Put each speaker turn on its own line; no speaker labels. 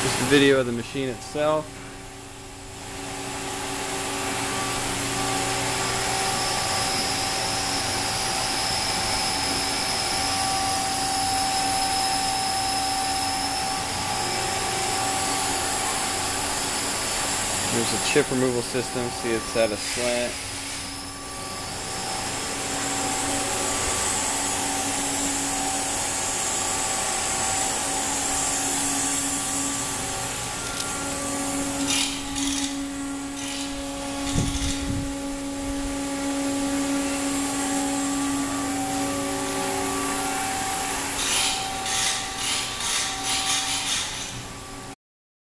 Just a video of the machine itself. There's a chip removal system. See, it's at a slant.